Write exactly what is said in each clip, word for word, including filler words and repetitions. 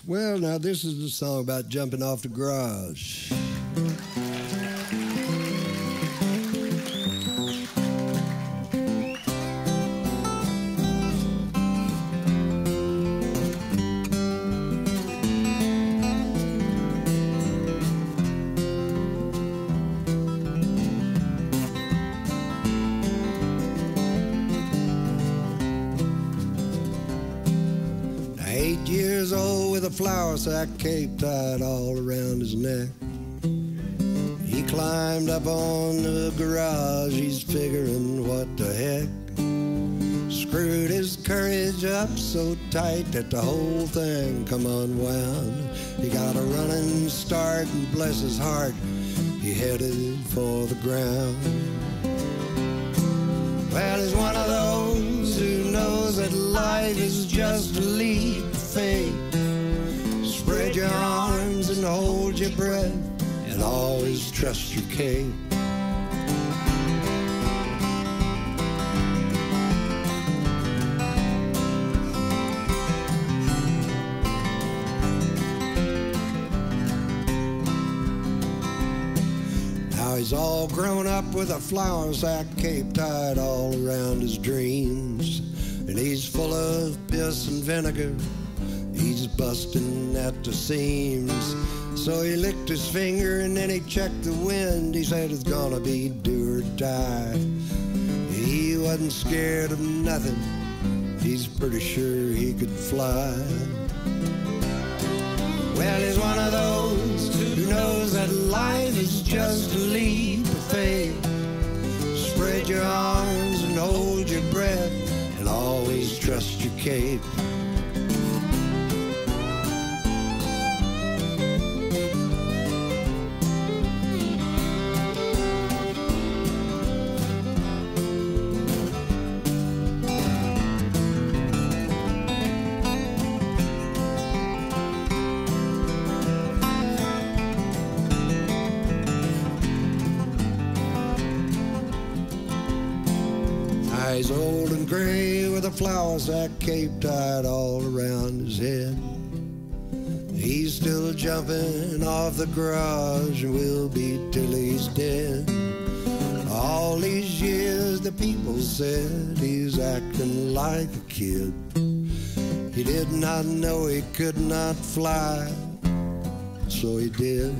Well, now this is a song about jumping off the garage. Eight years old with a flour sack cape tied all around his neck. He climbed up on the garage, he's figuring what the heck. Screwed his courage up so tight that the whole thing come unwound. He got a running start and bless his heart, he headed for the ground. Well, he's one of those who knows that life is just a leap of faith. Spread your arms and hold your breath and always trust your cape. Now he's all grown up with a flour sack cape tied all around his dreams. And he's full of piss and vinegar, he's busting at the seams. So he licked his finger and then he checked the wind. He said it's gonna be do or die. He wasn't scared of nothing, he's pretty sure he could fly. Well, he's one of those who knows that life is just a leap of faith. Spread your arms and hold your breath and always trust your cape. He's old and gray with a flour sack cape tied all around his head. He's still jumping off the garage and will be till he's dead. All these years the people said he's acting like a kid. He did not know he could not fly, so he did.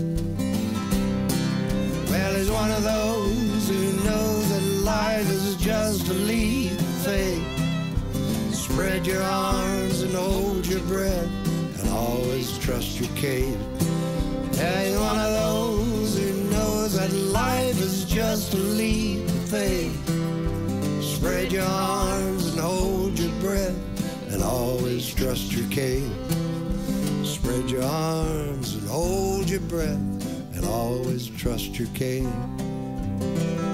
Well, he's one of those who knows that life is just a leap of faith. Spread your arms and hold your breath and always trust your cape. Yeah, he's one of those who knows that life is just a leap of faith. Spread your arms and hold your breath and always trust your cape. Spread your arms and hold your breath and always trust your cape.